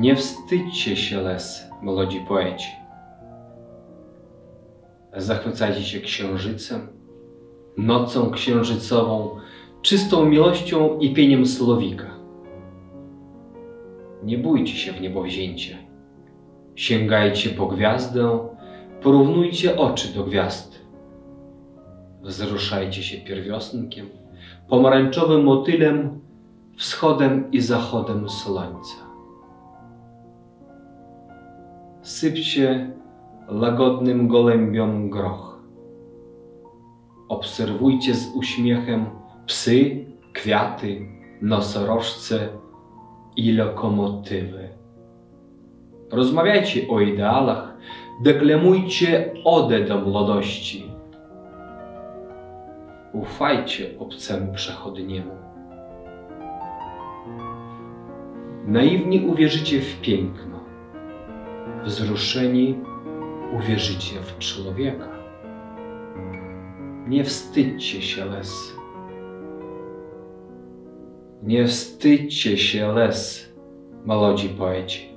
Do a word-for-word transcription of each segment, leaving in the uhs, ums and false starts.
Nie wstydźcie się les, młodzi poeci. Zachwycajcie się księżycem, nocą księżycową, czystą miłością i pieniem słowika. Nie bójcie się w niebowzięcie. Sięgajcie po gwiazdę, porównujcie oczy do gwiazd. Wzruszajcie się pierwiosnkiem, pomarańczowym motylem, wschodem i zachodem słońca. Sypcie łagodnym gołębiom groch. Obserwujcie z uśmiechem psy, kwiaty, nosorożce i lokomotywy. Rozmawiajcie o ideałach, deklamujcie odę do młodości. Ufajcie obcemu przechodniemu. Naiwnie uwierzycie w piękno. Wzruszeni uwierzycie w człowieka. Nie wstydźcie się les. Nie wstydźcie się les, młodzi poeci.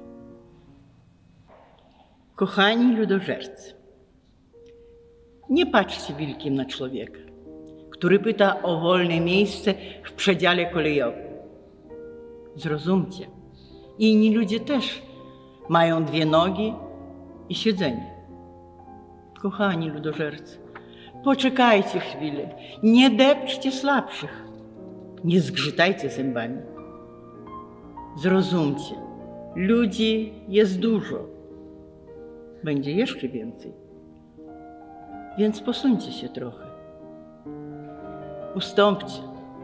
Kochani ludożercy, nie patrzcie wilkiem na człowieka, który pyta o wolne miejsce w przedziale kolejowym. Zrozumcie, inni ludzie też mają dwie nogi i siedzenie. Kochani ludożercy, poczekajcie chwilę, nie depczcie słabszych, nie zgrzytajcie zębami. Zrozumcie, ludzi jest dużo, będzie jeszcze więcej, więc posuńcie się trochę, ustąpcie.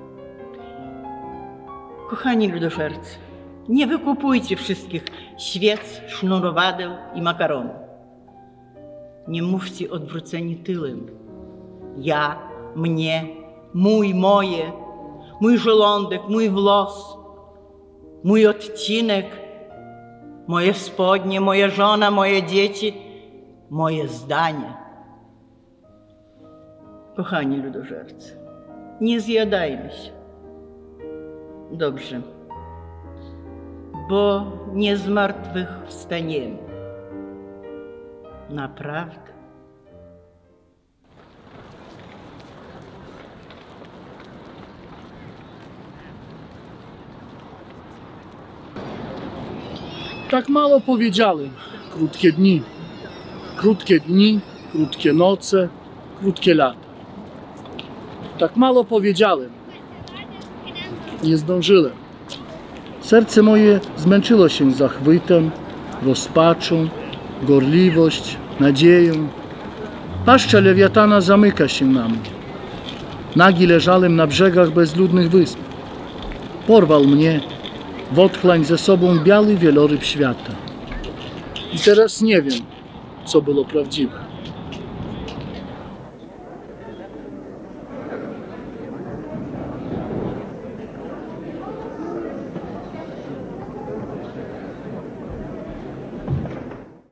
Kochani ludożercy, nie wykupujcie wszystkich świec, sznurowadeł i makaronów. Nie mówcie odwróceni tyłem. Ja, mnie, mój, moje, mój żołądek, mój włos, mój odcinek, moje spodnie, moja żona, moje dzieci, moje zdanie. Kochani ludożercy, nie zjadajmy się. Dobrze, bo nie z martwych wstaniemy. Naprawdę. Tak mało powiedziałem. Krótkie dni. Krótkie dni, krótkie noce, krótkie lata. Tak mało powiedziałem. Nie zdążyłem. Serce moje zmęczyło się zachwytem, rozpaczą, gorliwość, nadzieją. Paszcza lewiatana zamyka się na mnie. Nagi leżałem na brzegach bezludnych wysp. Porwał mnie w otchłań ze sobą biały wieloryb świata. I teraz nie wiem, co było prawdziwe.